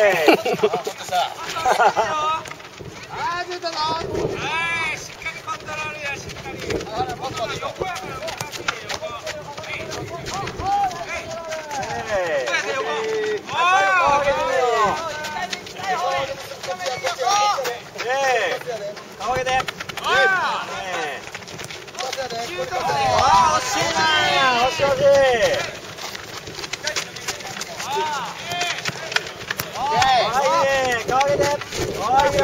出たぞ。しっかりコントロールや、しっかり。横やから難しいよ、横。 顔上げて。惜しいな。惜しい惜しい。顔上げて。おー、いいよ。